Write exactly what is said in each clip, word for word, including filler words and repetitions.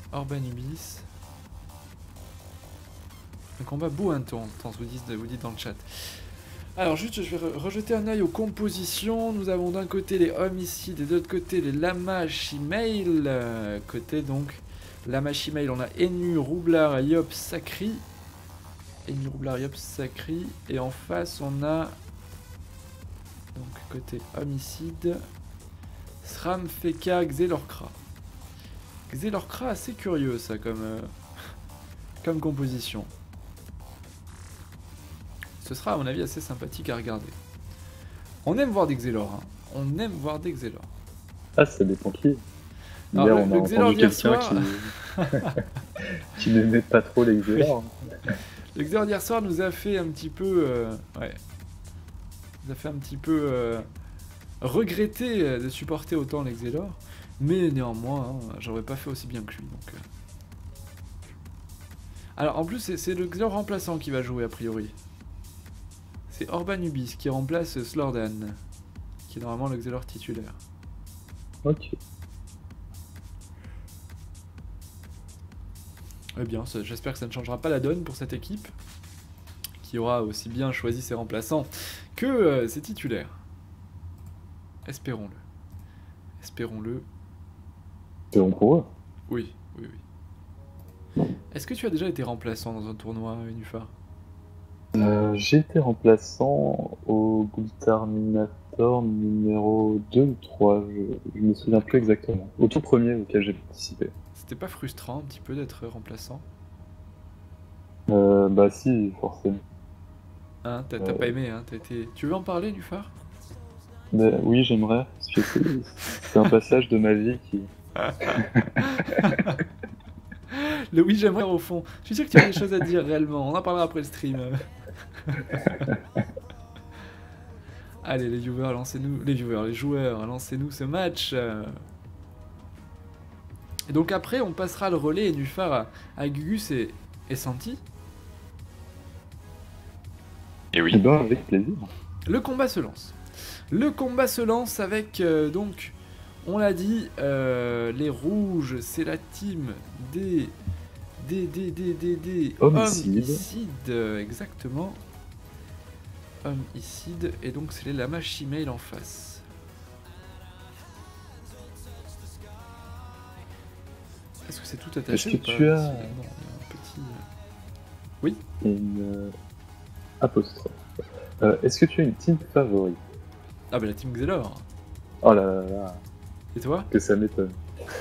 Orbanubis. Un combat beau un ton, vous dites, vous dites dans le chat. Alors juste, je vais re rejeter un œil aux compositions. Nous avons d'un côté les homicides et de l'autre côté les Lamachimail. Euh, côté donc Lamachimail, on a Enu, Roublard, Yop, Sakri. Enu, Roublard, Yop, Sakri. Et en face, on a donc côté homicide Sram, Feka, Xelorkra. Xelorkra, assez curieux ça comme, euh, comme composition. Ce sera à mon avis assez sympathique à regarder. On aime voir des Xelor, hein. On aime voir des Xelor. Ah, ça dépend qui. Alors, Hier, le, on le a Xelor entendu d'hier quelqu'un soir... qui, qui n'aimait pas trop les Xelor. Oui. Le Xelor d'hier soir nous a fait un petit peu... Euh... Ouais. Nous a fait un petit peu... Euh... regretter de supporter autant les Xelor. Mais néanmoins, hein, j'aurais pas fait aussi bien que lui. Donc, euh... Alors, en plus, c'est le Xelor remplaçant qui va jouer, a priori. C'est Orbanubis qui remplace Slordan, qui est normalement le Xelor titulaire. Ok. Eh bien, j'espère que ça ne changera pas la donne pour cette équipe, qui aura aussi bien choisi ses remplaçants que euh, ses titulaires. Espérons-le. Espérons-le. Espérons pour eux. Oui, oui, oui. Est-ce que tu as déjà été remplaçant dans un tournoi, Nufar? Euh, J'ai été remplaçant au Gultarminator numéro deux ou trois, je, je me souviens plus exactement. Au tout premier auquel j'ai participé. C'était pas frustrant un petit peu d'être remplaçant? euh, Bah si, forcément. Hein, t'as euh... pas aimé, hein, été... Tu veux en parler, Nufar? bah, oui, j'aimerais, parce que c'est un passage de ma vie qui... Le oui, j'aimerais au fond. Je suis sûr que tu as des choses à dire réellement, on en parlera après le stream. Allez les viewers, lancez-nous, les viewers, les joueurs, lancez-nous ce match. Et donc après, on passera le relais et Nufar à, à Gugus et, et Santi. Et oui. Eh ben, avec plaisir. Le combat se lance. Le combat se lance avec euh, donc, on l'a dit, euh, les rouges, c'est la team des des des des des, des homicides. homicides, exactement. Homicide, et donc c'est les Lamachimail en face. Est-ce que c'est tout attaché? Est-ce que tu as... Non, il y a un petit... Oui. Une euh, apostrophe. Euh, Est-ce que tu as une team favorite? Ah bah la team Xelor. Oh là là là. Et toi? Que ça m'étonne.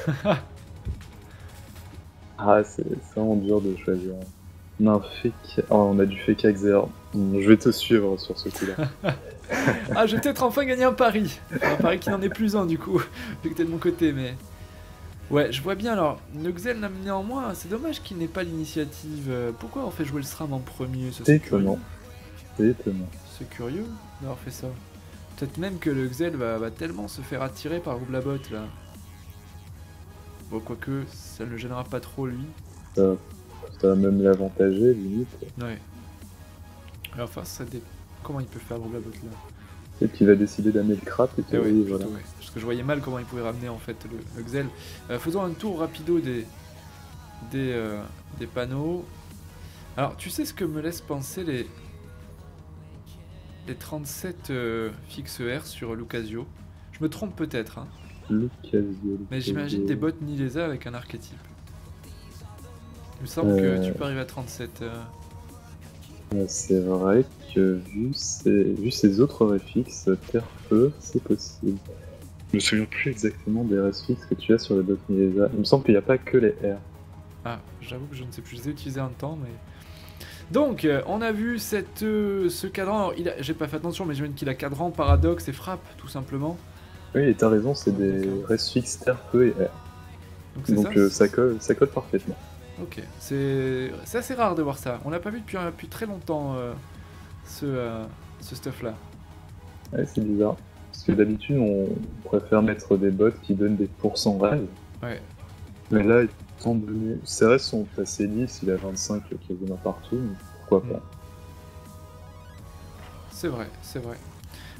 Ah, c'est vraiment dur de choisir. Non, fake... Oh, on a du fake Xelor. Je vais te suivre sur ce coup-là. Ah, je vais peut-être enfin gagner un pari. Un pari qui n'en est plus un du coup, vu que t'es de mon côté, mais... Ouais, je vois bien, alors, Noxel néanmoins, c'est dommage qu'il n'ait pas l'initiative. Pourquoi on fait jouer le SRAM en premier? C'est étonnant. C'est étonnant. C'est curieux d'avoir fait ça. Peut-être même que le Xel va, va tellement se faire attirer par Roublabot, là. Bon, quoique, ça ne le gênera pas trop, lui. Ça, ça va même l'avantager, limite. Ouais. Alors, enfin, ça dé... comment il peut faire Roublabot, là? Et qu'il va décider d'amener le crap et Eh que, oui, oui, plutôt, voilà. ouais. Parce que je voyais mal comment il pouvait ramener, en fait, le, le Xel. Euh, faisons un tour rapido des, des, euh, des panneaux. Alors, tu sais ce que me laissent penser les... les trente-sept euh, fixes R sur Lucasio. Je me trompe peut-être, hein. Lucasio. Mais j'imagine des bots Nilesa avec un archétype. Il me semble euh... que tu peux arriver à trente-sept. Euh... C'est vrai que vu ces, vu ces autres réfixes, Terre-Feu, c'est possible. Je me souviens plus exactement des réfixes que tu as sur les bots Nilesa. Il me semble qu'il n'y a pas que les R. Ah, j'avoue que je ne sais plus. Je les ai utilisés un temps, mais... Donc, euh, on a vu cette, euh, ce cadran. J'ai pas fait attention, mais j'imagine qu'il a cadran, paradoxe et frappe, tout simplement. Oui, et t'as raison, c'est des réfixes Terre-Feu et R. Donc, Donc ça, euh, ça, colle, ça colle parfaitement. Ok, c'est assez rare de voir ça. On l'a pas vu depuis, depuis très longtemps, euh, ce, euh, ce stuff-là. Ouais, c'est bizarre. Parce que d'habitude, on préfère mettre des bots qui donnent des pourcents rêves. Ouais. Mais là, étant donné... C R S sont assez lisses, il a vingt-cinq quasiment partout, mais pourquoi pas. C'est vrai, c'est vrai.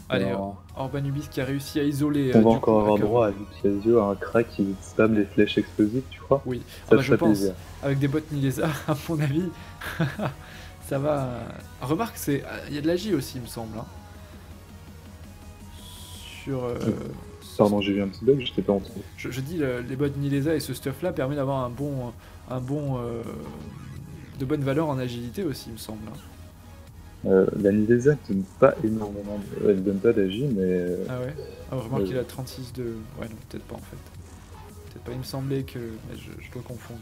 Allez, Non. Orbanubis qui a réussi à isoler. On euh, va du encore coup, avoir Akaru. droit à Lucasio, à un crack qui spam les flèches explosives, tu crois? Oui, ah Ça bah, te je ferait pense, plaisir. avec des bottes Nilesa, à mon avis, ça va. Remarque, c'est, il y a de la J aussi, il me semble. Hein. Sur. euh, Pardon, j'ai vu un petit bug, je t'ai pas entendu. je, je dis, le- les bottes Nilesa et ce stuff-là permet d'avoir un bon, un bon, euh, de bonne valeur en agilité aussi, il me semble. Hein. Euh, la Nidesa donne pas énormément, de... elle donne pas d'agi, mais euh, Ah ouais. Ah, remarque, Euh. il a trente-six de. Ouais, non, peut-être pas en fait. Peut-être pas. Il me semblait que, mais je, je dois confondre.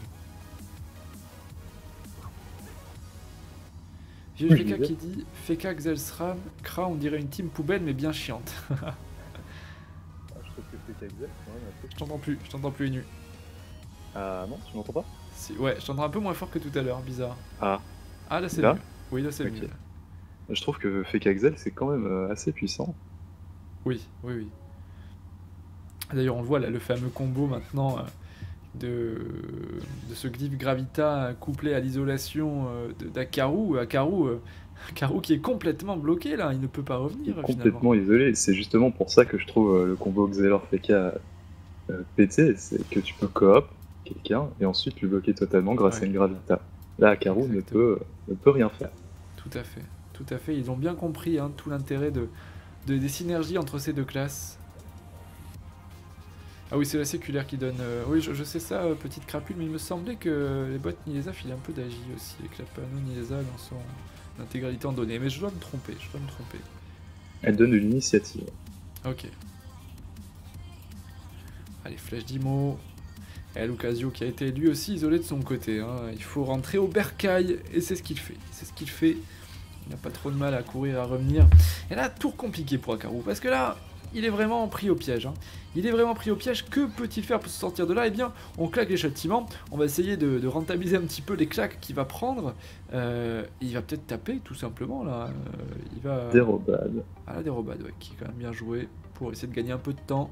J'ai Oui, je Feka disais. qui dit Feka, Xelsram, Kra, on dirait une team poubelle mais bien chiante. Ah, je trouve que c'est exact quand même un peu. Je t'entends plus, je t'entends plus nu. Ah non, tu m'entends pas? Si, ouais, je t'entends un peu moins fort que tout à l'heure, bizarre. Ah, Ah là c'est Là mieux. Oui, là c'est Ok. mieux. je trouve que Fekaxel c'est quand même euh, assez puissant. Oui, oui, oui. D'ailleurs, on le voit là, le fameux combo maintenant euh, de, de ce glyphe Gravita couplé à l'isolation euh, de- d'Akaru. Akaru, euh, Akaru qui est complètement bloqué là, il ne peut pas Il est revenir finalement. complètement isolé. C'est justement pour ça que je trouve euh, le combo Xelor-Feka euh, pété, c'est que tu peux coop quelqu'un et ensuite le bloquer totalement grâce Ouais. à une Gravita. Là, Akaru ne Exactement. peut, ne peut rien faire. Tout à fait, tout à fait. Ils ont bien compris hein, tout l'intérêt de, de- des synergies entre ces deux classes. Ah oui, c'est la séculaire qui donne. euh, Oui, je, je sais ça, euh, petite crapule, mais il me semblait que les bots Nilesa filaient un peu d'agi aussi, et que la panneau Nilesa dans son intégralité en données. Mais je dois me tromper, je dois me tromper. Elle donne une initiative. Ok. Allez, flèche d'Imo. Et Lucasio qui a été lui aussi isolé de son côté. Hein. Il faut rentrer au bercail, et c'est ce qu'il fait. C'est ce qu'il fait. Il n'a pas trop de mal à courir, à revenir. Et là, tour compliqué pour Akaru, parce que là, il est vraiment pris au piège. Hein. Il est vraiment pris au piège. Que peut-il faire pour se sortir de là? Eh bien, on claque les châtiments. On va essayer de, de rentabiliser un petit peu les claques qu'il va prendre. Euh, il va peut-être taper, tout simplement, là. Euh, il va... Dérobade. Ah, la dérobade, ouais, qui est quand même bien joué pour essayer de gagner un peu de temps.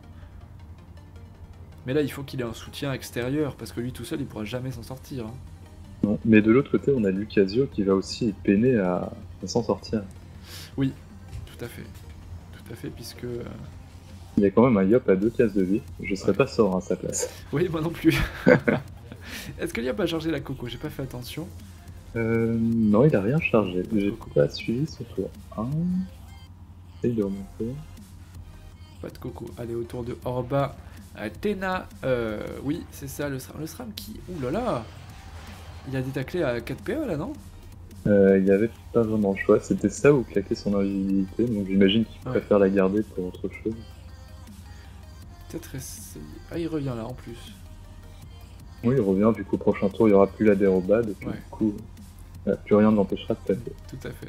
Mais là, il faut qu'il ait un soutien extérieur, parce que lui tout seul, il pourra jamais s'en sortir. Hein. Non. Mais de l'autre côté, on a Lucasio qui va aussi peiner à, à s'en sortir. Oui, tout à fait. Tout à fait, puisque... euh, Il y a quand même un Yop à deux cases de vie. Je serais Ouais. pas serein à sa place. Oui, moi non plus. Est-ce qu'il n'y a pas chargé la coco? J'ai pas fait attention. Euh, non, il a rien chargé. J'ai Coco. pas suivi son tour. un. Essaye de remonter. Pas de coco. Allez, autour de Orba. Athéna. Euh, oui, c'est ça, le SRAM. Le SRAM qui... Ouh là là. Il a détaclé à quatre P E là, non? Euh, il y avait pas vraiment le choix. C'était ça ou claquer son invisibilité. Donc j'imagine qu'il Ouais. préfère la garder pour autre chose. Peut-être essayer... Ah, il revient là, en plus. Oui, il revient. Du coup, au prochain tour, il y aura plus la dérobade. Et puis, Ouais. du coup, euh, plus rien ne l'empêchera de passer. Tout à fait. Tout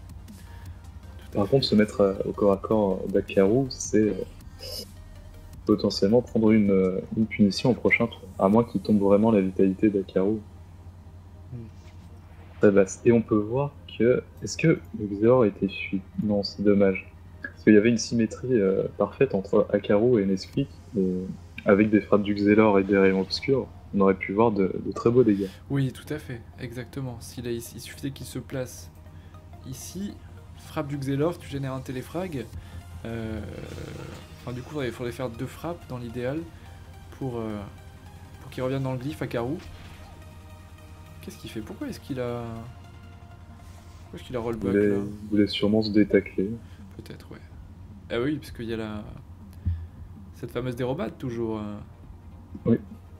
à Par fait. contre, se mettre à- au corps à corps d'Akaru, c'est euh, potentiellement prendre une, euh, une punition au prochain tour. À moins qu'il tombe vraiment la vitalité d'Akaru. Hmm. Très basse. Et on peut voir que. Est-ce que le Xeor était fuite? Non, c'est dommage. Parce qu'il y avait une symétrie euh, parfaite entre Akaru et Nesquik. Et avec des frappes du Xelor et des rayons obscurs, on aurait pu voir de, de très beaux dégâts. Oui, tout à fait. Exactement. S'il a ici, il suffisait qu'il se place ici. Frappe du Xelor, tu génères un téléfrag. Euh... Enfin, du coup, il faudrait faire deux frappes dans l'idéal pour, euh, pour qu'il revienne dans le glyphe Akaru. Qu'est-ce qu'il fait? Pourquoi est-ce qu'il a. Pourquoi est-ce qu'il a Il rollback voulait, là? il voulait sûrement se détacler. Peut-être, ouais. Ah oui, parce qu'il y a la. Cette fameuse dérobade toujours. euh.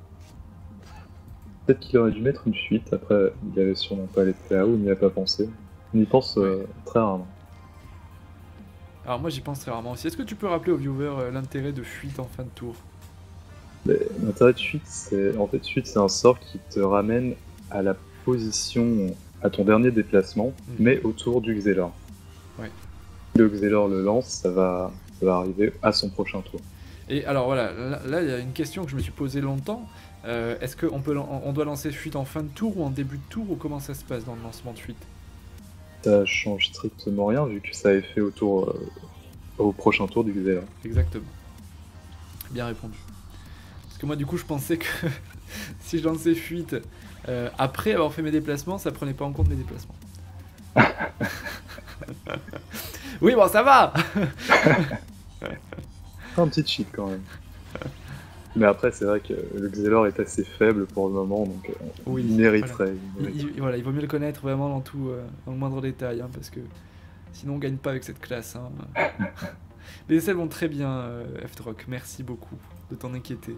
Peut-être qu'il aurait dû mettre une fuite. Après, il avait sûrement pas les P A ou il n'y a pas pensé. On y pense euh, très rarement. Alors moi j'y pense très rarement aussi. Est-ce que tu peux rappeler aux viewers euh, l'intérêt de fuite en fin de tour? Mais L'intérêt de fuite, c'est en fait fuite, c'est un sort qui te ramène à la position, à ton dernier déplacement, Mm. mais autour du Xelor. Ouais. Si le Xelor le lance, ça va, ça va arriver à son prochain tour. Et alors voilà, là là, il y a une question que je me suis posée longtemps. Euh, Est-ce qu'on peut, lan- on doit lancer fuite en fin de tour ou en début de tour, ou comment ça se passe dans le lancement de fuite? Ça change strictement rien vu que ça est fait autour, euh, au prochain tour du Xelor. Exactement. Bien répondu. Parce que moi du coup je pensais que si je lançais fuite euh, après avoir fait mes déplacements, ça prenait pas en compte mes déplacements. Oui, bon, ça va. Un petit cheat quand même. Mais après, c'est vrai que le Xelor est assez faible pour le moment, donc euh, Oui, il mériterait. voilà. il Il, mériterait. il- voilà, il vaut mieux le connaître vraiment dans tout, euh, dans le moindre détail, hein, parce que sinon on gagne pas avec cette classe. Hein. Les essais vont très bien, euh, F-Drock. Merci beaucoup de t'en inquiéter.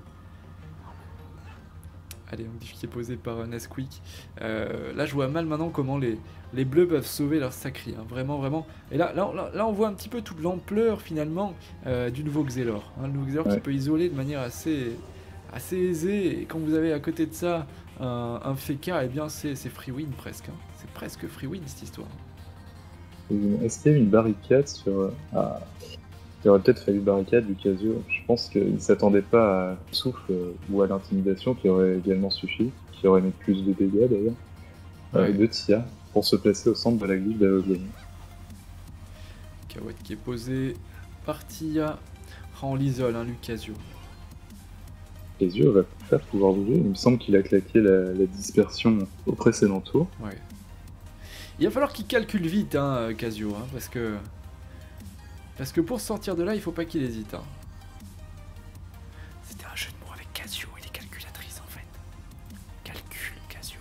Allez, un défi qui est posé par euh, Nesquik. Euh, là, je vois mal maintenant comment les, les bleus peuvent sauver leur sacri. Hein. Vraiment, vraiment. Et là, là, là, là, on voit un petit peu toute l'ampleur, finalement, euh, du nouveau Xelor. Hein. Le nouveau Xelor Ouais. qui peut isoler de manière assez, assez aisée. Et quand vous avez à côté de ça un, un Feka, eh bien, c'est c'est free win presque. Hein. C'est presque free win, cette histoire. Est-ce qu'il y a eu une barricade sur. Ah, il aurait peut-être fallu barricade, Lucasio. Je pense qu'il ne s'attendait pas à souffle euh, ou à l'intimidation qui aurait également suffi, qui aurait mis plus de dégâts d'ailleurs, euh, Ouais. de Tia, pour se placer au centre de la grille d'aveuglement. Cahouette qui est posée par Tia. Ah, on l'isole, hein, Lucasio. Lucasio va faire pouvoir bouger. Il me semble qu'il a claqué la, la dispersion au précédent tour. Ouais. Il va falloir qu'il calcule vite, hein, Casio, hein, parce que... Parce que pour sortir de là, il faut pas qu'il hésite. Hein. C'était un jeu de mots avec Casio et les calculatrices, en fait. Calcul, Casio.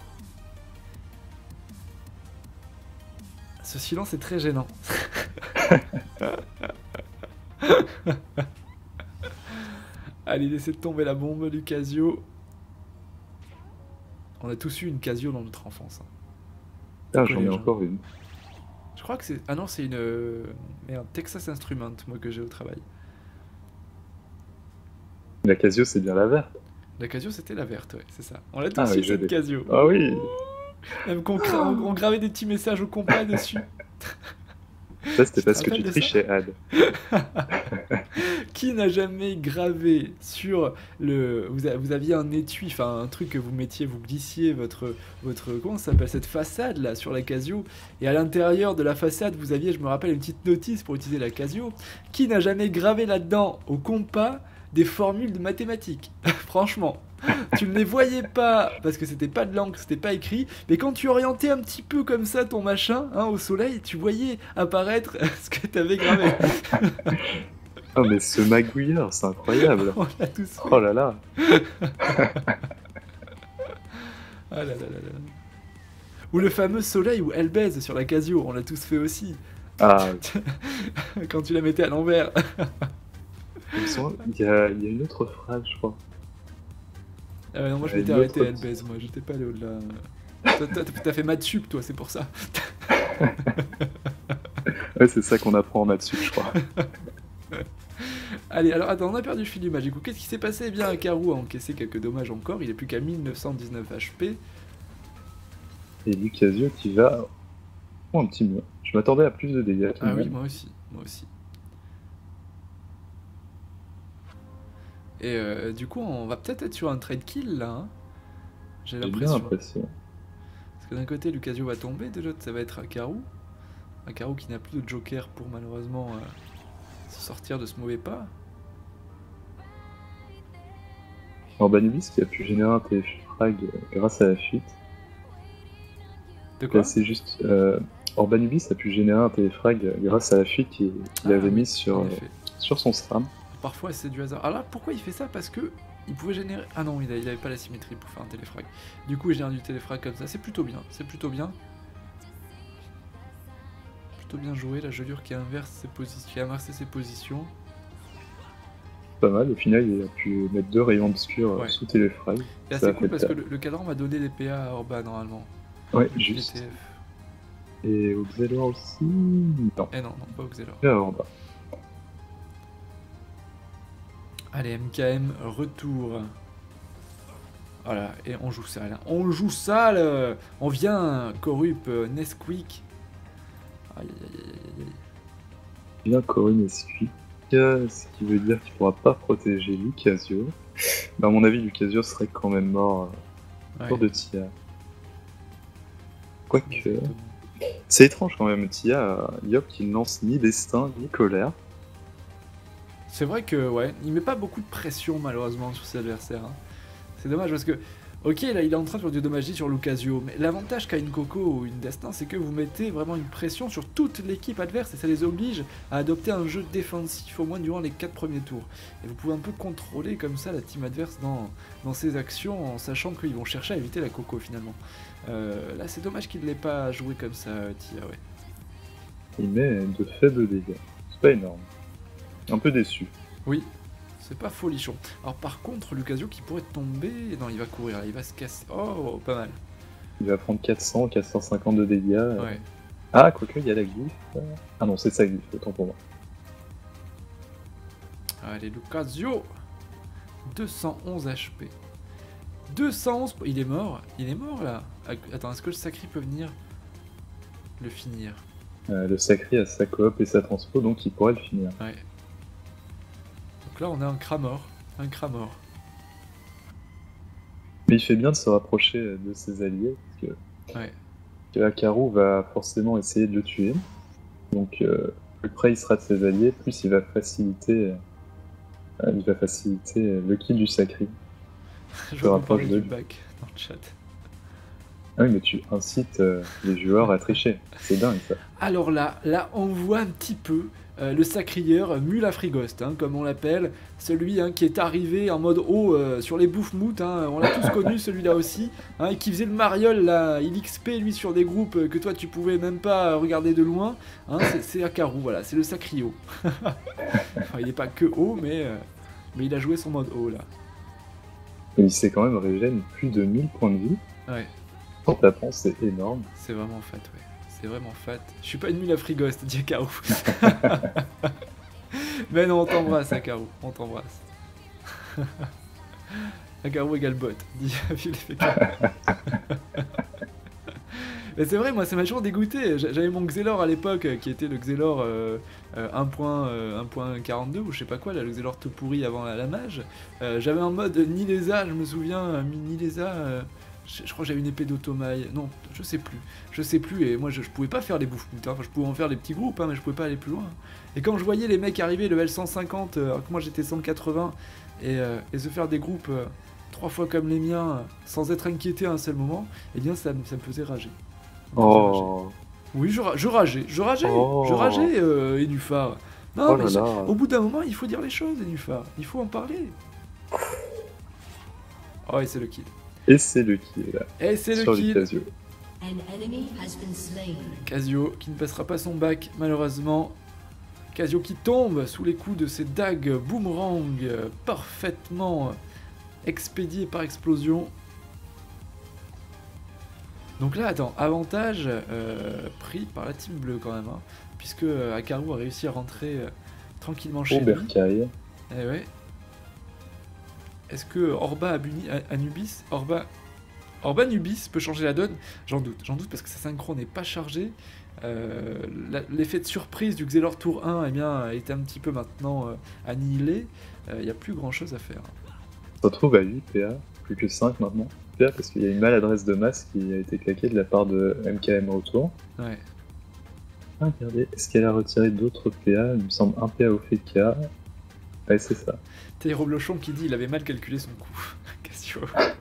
Ce silence est très gênant. Allez, laissez tomber la bombe du Casio. On a tous eu une Casio dans notre enfance. Hein. Ah, j'en ai Collège, hein. encore une. Je crois que c'est... Ah non, c'est une... euh, Merde, Texas Instruments, moi, que j'ai au travail. La Casio, c'est bien la verte. La Casio, c'était la verte, ouais, c'est ça. On l'a tous Ah eu, oui, je cette l'ai. Casio. Ah oui. Même qu'on cra- on, on gravait des petits messages au compas dessus. Ça, c'était Tu te parce que tu rappelles de ça trichais, Ad. Qui n'a jamais gravé sur le... Vous, a- vous aviez un étui, enfin un truc que vous mettiez, vous glissiez votre... votre comment ça s'appelle, cette façade là, sur la Casio. Et à l'intérieur de la façade, vous aviez, je me rappelle, une petite notice pour utiliser la Casio. Qui n'a jamais gravé là-dedans, au compas, des formules de mathématiques? Franchement. Tu ne les voyais pas parce que c'était pas de l'encre, c'était pas écrit, mais quand tu orientais un petit peu comme ça ton machin hein, au soleil, tu voyais apparaître ce que t'avais gravé. Oh, mais ce magouilleur, c'est incroyable. On l'a tous fait. Oh là là. Ah là là là là. Ou le fameux soleil où elle baise sur la Casio, on l'a tous fait aussi. Ah, Quand tu la mettais à l'envers. il me semble- il y, a, il y a une autre phrase, je crois. Ah ouais, non, moi je Euh, m'étais une arrêté autre- à elle baise, moi j'étais pas allé au-delà. Toi, toi, T'as fait maths sup, toi, c'est pour ça. Ouais, c'est ça qu'on apprend en maths sup, je crois. Allez, alors attends, on a perdu le fil du match. Du coup, qu'est-ce qui s'est passé? Eh bien, Karou a encaissé quelques dommages encore. Il est plus qu'à mille neuf cent dix-neuf H P. Et Lucasio qui va... Oh, un petit mur. Je m'attendais à plus de dégâts. tout de Ah oui, même. moi aussi, moi aussi. Et euh, du coup, on va peut-être être sur un trade kill là. Hein. J'ai J'ai bien l'impression. l'impression. Parce que d'un côté, Lucasio va tomber, de l'autre, ça va être Akaru. Akaru qui n'a plus de joker pour malheureusement euh, se sortir de ce mauvais pas. Orbanubis qui a pu générer un téléfrag grâce à la fuite. De quoi? Là, c'est juste... Euh, Orbanubis a pu générer un téléfrag grâce à la fuite qu'il qu'il Ah, avait oui, mise sur, en euh, effet. sur son SRAM. Parfois, c'est du hasard. Alors là, pourquoi il fait ça? Parce que il pouvait générer... Ah non, il avait pas la symétrie pour faire un téléfrag. Du coup, il génère du téléfrag comme ça. C'est plutôt bien. C'est plutôt bien. Plutôt bien joué. La gelure qui inverse ses positions, qui a inversé ses positions. Pas mal, au final il a pu mettre deux rayons obscurs euh, Ouais. sous téléfrag. Et Ça assez a cool fait parce le que le, le cadran m'a donné des P A à Orba normalement. Ouais, G juste. T F. Et au Xelor aussi... Non, Eh non, non, pas au Xelor. là en bas. Allez, M K M, retour. Voilà, et on joue ça là. On joue ça là. On vient, Corrup, euh, Nesquik. Aïe aïe aïe aïe aïe. Bien Corinne et Squeak, ce qui veut dire qu'il pourra pas protéger Lucasio. Bah, à mon avis, Lucasio serait quand même mort euh, Ouais, pour de Tia. Quoique, exactement. c'est étrange quand même, Tia, euh, Yop qui ne lance ni destin ni colère. C'est vrai que, ouais, il met pas beaucoup de pression malheureusement sur ses adversaires. Hein. C'est dommage parce que Ok, là il est en train de faire du dommage sur Lucasio, mais l'avantage qu'a une Coco ou une Destin, c'est que vous mettez vraiment une pression sur toute l'équipe adverse et ça les oblige à adopter un jeu défensif au moins durant les quatre premiers tours. Et vous pouvez un peu contrôler comme ça la team adverse dans, dans ses actions en sachant qu'ils vont chercher à éviter la Coco finalement. Euh, là c'est dommage qu'il ne l'ait pas joué comme ça, Tia, ouais. Il met de faibles dégâts, c'est pas énorme. Un peu déçu. Oui. C'est pas folichon. Alors par contre, Lucasio qui pourrait tomber... Non, il va courir, il va se casser. Oh, pas mal. Il va prendre quatre cents, quatre cent cinquante de dégâts. Ouais. Ah, quoique, il y a la glyphe. Ah non, c'est sa glyphe, autant pour moi. Allez, Lucasio deux cent onze H P. deux cent onze... Il est mort. Il est mort, là. Attends, est-ce que le Sacri peut venir le finir? euh, Le Sacri a sa coop et sa transpo, donc il pourrait le finir. Ouais. Donc là, on a un Cramor. Un Cramor. Mais il fait bien de se rapprocher de ses alliés, parce que, ouais. que Akaru va forcément essayer de le tuer. Donc, euh, plus près il sera de ses alliés, plus il va faciliter, euh, il va faciliter le kill du Sacri. Je vais rapproche de du bac dans le chat. Ah oui, mais tu incites euh, les joueurs à tricher. C'est dingue, ça. Alors là, là, on voit un petit peu Euh, le sacrieur Mulafrigost, hein, comme on l'appelle, celui hein, qui est arrivé en mode haut euh, sur les bouffes-moutes, hein, on l'a tous connu celui-là aussi, hein, et qui faisait le mariole, là, il X P lui sur des groupes euh, que toi tu pouvais même pas regarder de loin, hein, c'est Akaru, voilà, c'est le sacrio. Enfin, il n'est pas que haut, mais, euh, mais il a joué son mode haut là. Et il s'est quand même régène plus de mille points de vie. Ouais. En tapant, c'est énorme. C'est vraiment fat, ouais. C'est vraiment fat. Je suis pas une Mulafrigost, dit Akaru. Mais non, on t'embrasse, Akaru. On t'embrasse. Akaru égale bot, dit Philippe. Mais c'est vrai, moi ça m'a toujours dégoûté. J'avais mon Xelor à l'époque qui était le Xelor euh, euh, un point quarante-deux ou je sais pas quoi, là, le Xelor tout pourri avant la, la mage. Euh, j'avais un mode Nilesa, je me souviens, Nilesa. Euh, Je, je crois que j'avais une épée d'automaille. Non, je sais plus. Je sais plus. Et moi, je, je pouvais pas faire les bouffes. Enfin, je pouvais en faire les petits groupes, hein, mais je pouvais pas aller plus loin. Et quand je voyais les mecs arriver level cent cinquante, euh, alors que moi j'étais cent quatre-vingts, et, euh, et se faire des groupes euh, trois fois comme les miens, euh, sans être inquiété à un seul moment, eh bien, ça, ça me faisait rager. Me faisait oh. rager. Oui, je, je rageais. Je rageais. Oh. Je rageais, euh, Enufar. Non, oh mais là je, là. au bout d'un moment, il faut dire les choses, Enufar. Il faut en parler. Oh, et c'est le kill. Et c'est le kill. Et c'est le sur kill. Casio. Casio qui ne passera pas son bac, malheureusement. Casio qui tombe sous les coups de ces dagues boomerang euh, parfaitement expédiées par explosion. Donc là, attends, avantage euh, pris par la team bleue quand même, hein, puisque euh, Akaru a réussi à rentrer euh, tranquillement chez lui. Bercaille. Eh ouais. Est-ce que Orba Abuni, Anubis, Orba, Orba Anubis peut changer la donne? J'en doute, j'en doute parce que sa synchro n'est pas chargée. Euh, L'effet de surprise du Xelor Tour un eh bien, est un petit peu maintenant euh, annihilé. Il euh, n'y a plus grand chose à faire. On se retrouve à huit P A, plus que cinq maintenant. P A parce qu'il y a une maladresse de masse qui a été claquée de la part de M K M Retour. Ouais. Ah, regardez, est-ce qu'elle a retiré d'autres P A? Il me semble un P A au fait de K. Ouais, c'est ça. T'as Roblochon qui dit il avait mal calculé son coup. Cassio.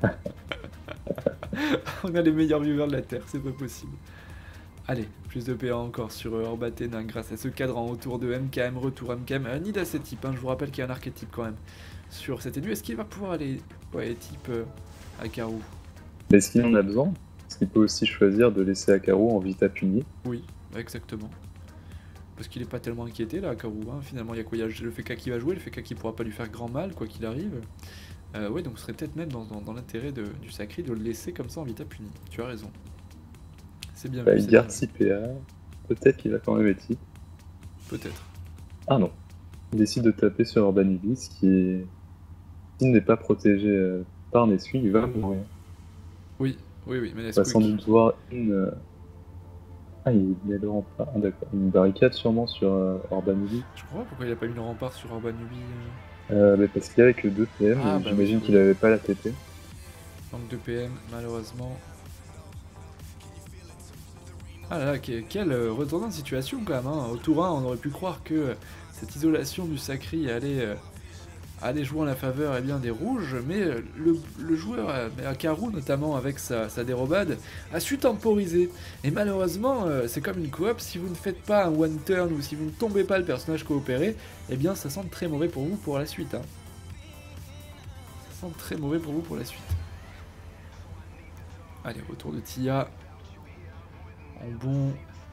On a les meilleurs viewers de la Terre, c'est pas possible. Allez, plus de P A encore sur euh, Orba Ténin grâce à ce cadre en autour de M K M, retour M K M. Euh, Nida c'est type, hein, je vous rappelle qu'il y a un archétype quand même sur cette énu. Est-ce qu'il va pouvoir aller ouais, type euh, Akaru? Mais est-ce qu'il en a besoin? Est-ce qu'il peut aussi choisir de laisser Akaru en vita puni? Oui, exactement. Parce qu'il est pas tellement inquiété là, Akaru. Hein. Finalement, il y a quoi? Il y a le F K qui va jouer, le F K qui pourra pas lui faire grand mal, quoi qu'il arrive. Euh, ouais, donc ce serait peut-être même dans, dans, dans l'intérêt du Sacri de le laisser comme ça en vita puni. Tu as raison. C'est bien bah, vu. Il garde six P A, peut-être qu'il va quand même être hit. Peut-être. Ah non. Il décide de taper sur Urbanibis qui est... S'il n'est pas protégé euh, par Nesquik, il va mourir. Oui, oui, oui, mais il va sans doute voir une... Euh... Ah, il met le rempart. Ah, d'accord. Une barricade sûrement sur euh, Urbanibis. Je crois pas pourquoi il a pas eu le rempart sur Urbanibis. Euh, bah parce qu'il y avait que deux P M, ah, et bah j'imagine oui, qu'il avait pas la T P. Donc deux P M, malheureusement. Ah là là, quel euh, retournement de situation quand même, hein. Au tour un, on aurait pu croire que euh, cette isolation du Sacri allait, euh, aller jouer en la faveur eh bien, des rouges, mais le, le joueur, euh, Akaru notamment avec sa, sa dérobade, a su temporiser. Et malheureusement, euh, c'est comme une coop, si vous ne faites pas un one turn ou si vous ne tombez pas le personnage coopéré, eh bien ça sent très mauvais pour vous pour la suite. Hein. Ça sent très mauvais pour vous pour la suite. Allez, retour de Tia. En bon...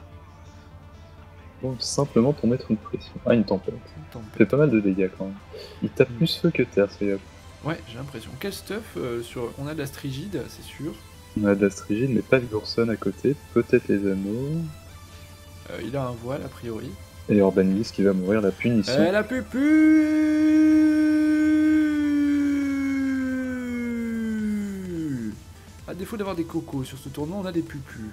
Donc, simplement pour mettre une pression. Ah, une tempête. Une tempête. Il fait pas mal de dégâts quand même. Il tape Mm. plus feu que terre, ce gars. Ouais, j'ai l'impression. Quel stuff euh, sur... On a de la strigide, c'est sûr. On a de la strigide, mais pas de Gourson à côté. Peut-être les anneaux. Euh, il a un voile, a priori. Et Urbanlis qui va mourir la punition. Elle a pu pu. À défaut d'avoir des cocos sur ce tournoi, on a des pupus.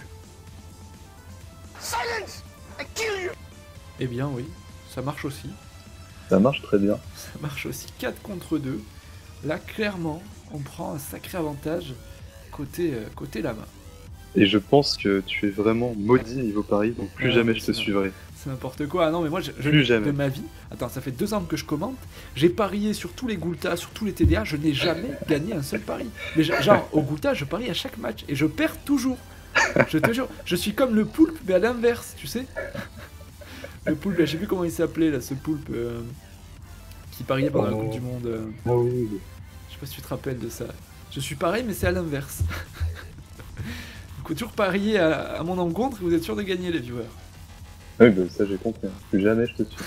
Silence! I kill you! Eh bien oui, ça marche aussi. Ça marche très bien. Ça marche aussi quatre contre deux. Là, clairement, on prend un sacré avantage côté, euh, côté la main. Et je pense que tu es vraiment maudit niveau Paris, donc plus Ouais, jamais je te c'est suivrai. C'est n'importe quoi. Ah non, mais moi, je, je Plus de jamais. ma vie. Attends, ça fait deux ans que je commente. J'ai parié sur tous les Gulta, sur tous les T D A. Je n'ai jamais gagné un seul pari. Mais je- genre, au Gulta, je parie à chaque match et je perds toujours. Je te jure, je suis comme le poulpe, mais à l'inverse, tu sais. Le poulpe, je sais plus comment il s'appelait là, ce poulpe euh, qui pariait pendant la Oh. Coupe du Monde. euh. Ah oui. Je sais pas si tu te rappelles de ça. Je suis pareil, mais c'est à l'inverse. Il faut toujours parier à, à mon encontre et vous êtes sûr de gagner, les viewers. Oui, bah, ça j'ai compris. Plus jamais je te suis.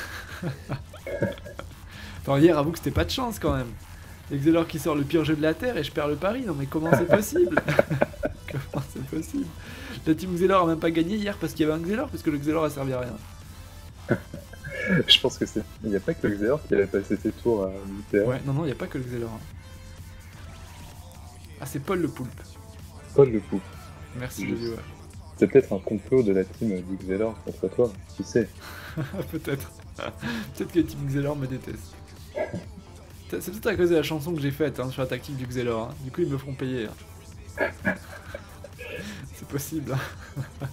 Enfin, hier, avoue que c'était pas de chance quand même. Exelor qui sort le pire jeu de la Terre et je perds le pari. Non, mais comment c'est possible? Comment c'est possible? La team Xelor a même pas gagné hier parce qu'il y avait un Xelor, parce que le Xelor a servi à rien. Je pense que c'est. Il n'y a pas que le Xeor qui avait passé ses tours à l'U T A. Ouais, non, non, il n'y a pas que le Xelor. hein. Ah, c'est Paul le poulpe. Paul le fou. Merci, le Juste. viewer. C'est peut-être un complot de la team du Xelor contre toi, qui sait. Peut-être. Peut-être que Team Xelor me déteste. C'est peut-être à cause de la chanson que j'ai faite hein, sur la tactique du Xelor. hein. Du coup, ils me feront payer. hein. C'est possible. hein.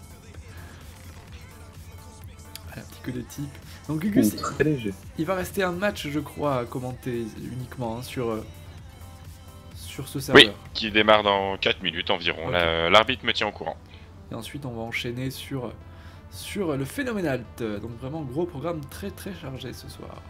Allez, un petit coup de type. Donc Gugus, Ouh, très léger. il va rester un match, je crois, à commenter uniquement hein, sur, euh, sur ce serveur. Oui, qui démarre dans quatre minutes environ. Ok. La- L'arbitre me tient au courant. Et ensuite, on va enchaîner sur, sur le Phénoménalt. Donc vraiment, gros programme très très chargé ce soir.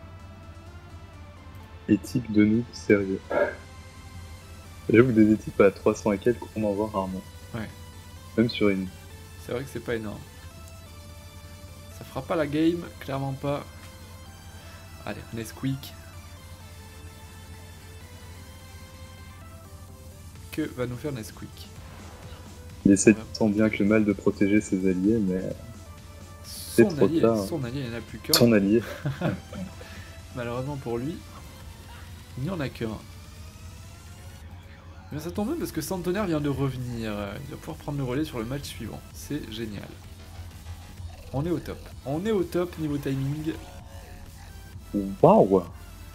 Et type de nous, sérieux. J'avoue que des types à trois cents et quelques, on en voit rarement. Ouais. Même sur une. C'est vrai que c'est pas énorme. Ça fera pas la game, clairement pas. Allez, Nesquik. Que va nous faire Nesquik? Il essaie tant bien que mal de protéger ses alliés, mais Son trop allié, tard. son allié, il n'y en a plus qu'un. son allié. Malheureusement pour lui, il n'y en a qu'un. Mais ça tombe bien parce que Centenaire vient de revenir. Il va pouvoir prendre le relais sur le match suivant. C'est génial. On est au top. On est au top niveau timing. Waouh!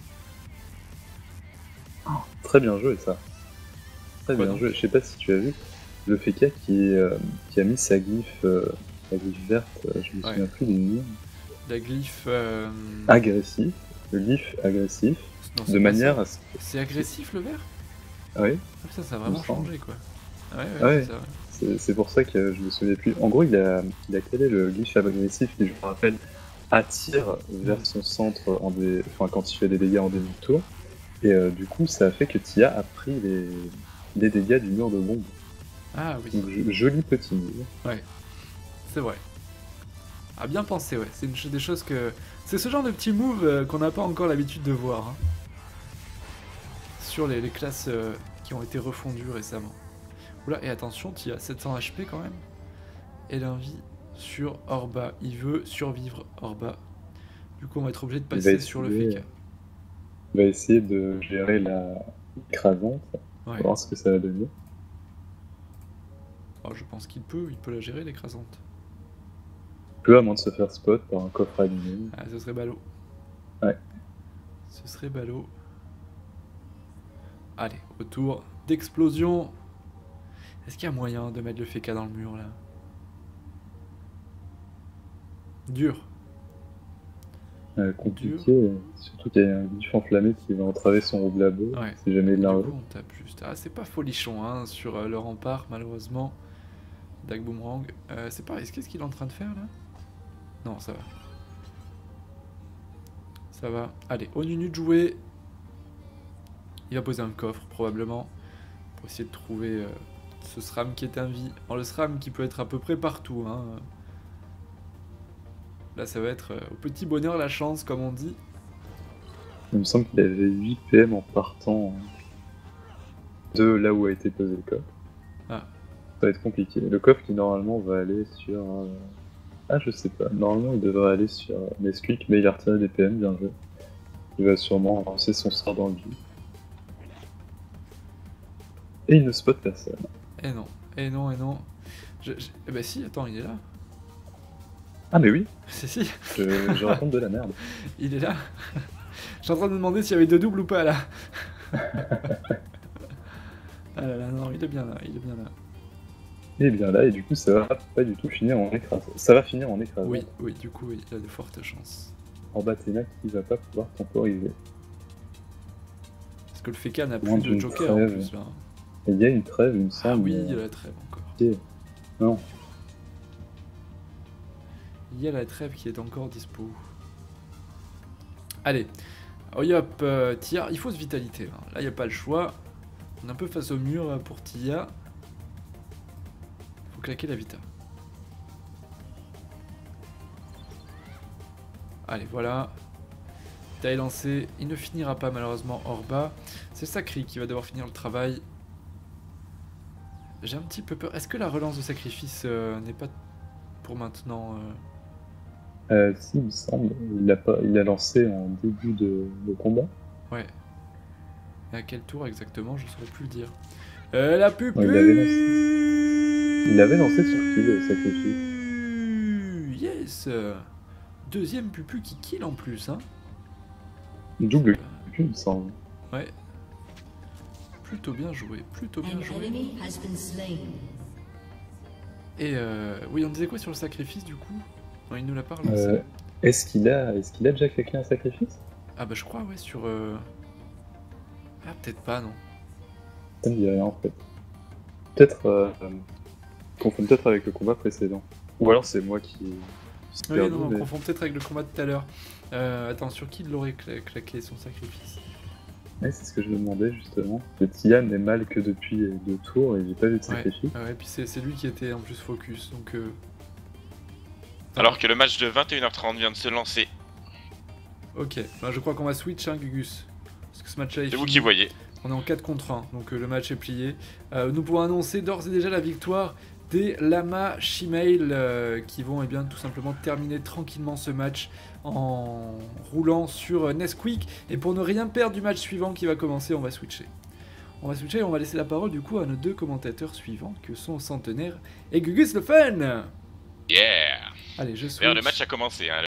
Oh, très bien joué ça. Très Quoi bien donc joué. Je sais pas si tu as vu le Feka qui, euh, qui a mis sa glyphe, euh, sa glyphe verte, euh, je me Ouais. souviens plus du nom. La glyphe. euh, Agressif. Le glyphe agressif. non, c'est De pas manière ça. à ce que. C'est agressif le vert? Ah oui, Ah, putain, ça a vraiment Il me semble. changé quoi. Ah ouais, ouais, Ah ouais. c'est ça, ouais. c'est c'est pour ça que je me souviens plus. En gros, il a, il a calé le glyphe agressif qui, je vous rappelle, attire vers son centre en dé... enfin, quand il fait des dégâts en début de tour. Et euh, du coup, ça a fait que Tia a pris les, les dégâts du mur de bombe. Ah oui, Donc, jo- joli petit move. c'est vrai. Ah, bien pensé, ouais. C'est une ch- des choses que. C'est ce genre de petits moves euh, qu'on n'a pas encore l'habitude de voir. hein. Sur les, les classes euh, qui ont été refondues récemment. Oula, et attention, tu as sept cents H P quand même. Et l'envie sur Orba. Il veut survivre Orba. Du coup, on va être obligé de Il va passer sur le essayer, Feka. Il va essayer de gérer la écrasante. On Ouais. va voir ce que ça va donner. Oh, je pense qu'il peut, il peut la gérer l'écrasante. Peu à moins de se faire spot par un coffre animé. Ah, ce serait ballot. Ouais. Ce serait ballot. Allez, autour d'explosion. Est-ce qu'il y a moyen de mettre le Feka dans le mur là? Dur. Euh, compliqué, euh, surtout qu'il y a un glyphe enflammé qui va entraver son rouble à beau, Ouais. si jamais il Du l'a. coup, on tape juste. Ah, c'est pas folichon hein, sur euh, le rempart, malheureusement. Dag Boomerang. Euh, c'est pareil, qu'est-ce qu'il est en train de faire là? Non, ça va. Ça va. Allez, Onunu de jouer. Il va poser un coffre, probablement. Pour essayer de trouver euh, ce SRAM qui est en vie. Alors, le SRAM qui peut être à peu près partout. Hein. Là, ça va être euh, au petit bonheur la chance, comme on dit. Il me semble qu'il avait huit P M en partant de là où a été posé le coffre. Ah. Ça va être compliqué. Le coffre qui normalement va aller sur... Euh... Ah, je sais pas. Normalement, il devrait aller sur euh, Nesquik, mais il a retiré des P M, bien joué. Il va sûrement lancer son sort dans le vide. Et il ne spot personne. Eh non, eh non, eh non. Je, je... Eh ben si, attends, il est là. Ah mais oui, Si, si, je, je raconte de la merde. il est là. Je suis en train de me demander s'il y avait deux doubles ou pas là. Ah là là, non, il est bien là, il est bien là. Il est bien là, et du coup, ça va pas du tout finir en écrasage. Ça va finir en écrasage. Oui, oui, du coup, oui, il a de fortes chances. Orbatena qui va pas pouvoir temporiser. Parce que le Feka n'a plus Moins de d'une joker en trêve. plus là. Et il y a une trêve, il me Ah semble. oui, mais- il y a la trêve encore. Ok. Non. Il y a la trêve qui est encore dispo. Allez, oh hop, euh, Tia, il faut se vitalité là. Là, il n'y a pas le choix. On est un peu face au mur euh, pour Tia. Faut claquer la vita. Allez, voilà. Vita est lancé. Il ne finira pas malheureusement Orba. C'est Sacri qui va devoir finir le travail. J'ai un petit peu peur. Est-ce que la relance de sacrifice euh, n'est pas pour maintenant euh... Euh, si, il me semble. Il a, pas... il a lancé en début de, de combat. Ouais. Et à quel tour exactement, je saurais plus le dire. Euh, la pupu Ouais, il avait lancé. Il avait lancé sur qui le sacrifice? Yes. Deuxième pupu qui kill en plus, hein. Double pupu, il me semble. Ouais. Plutôt bien joué, plutôt bien An joué. enemy has been slain. Et euh, oui, on disait quoi sur le sacrifice du coup? Non, il nous l'a pas Euh, relancé. Est-ce qu'il a... Est qu'il a déjà claqué un sacrifice? Ah bah je crois, ouais, sur... Euh... Ah peut-être pas, non. Ça me dit rien en fait. Peut-être... Euh... confond peut-être avec le combat précédent. Ou alors c'est moi qui... qui Oui, perdu, non, on mais- confond peut-être avec le combat de tout à l'heure. Euh, attends, sur qui il l'aurait cla- claqué son sacrifice? Ouais, c'est ce que je me demandais justement. Le Tia n'est mal que depuis deux tours et j'ai pas vu de sacrifice. Ah ouais, puis c'est c'est lui qui était en plus focus, donc... Euh... Alors que le match de vingt et une heures trente vient de se lancer. Ok, bah, je crois qu'on va switch, hein, Gugus. Parce que ce match-là est C'est vous fini. qui voyez. On est en quatre contre un, donc euh, le match est plié. Euh, nous pouvons annoncer d'ores et déjà la victoire des Lama Shimail euh, qui vont eh bien, tout simplement terminer tranquillement ce match en roulant sur euh, Nesquik. Et pour ne rien perdre du match suivant qui va commencer, on va switcher. On va switcher et on va laisser la parole du coup à nos deux commentateurs suivants que sont Centenaire et Gugus le Fun. Yeah. Allez, je switch. D'ailleurs, le match a commencé. Hein.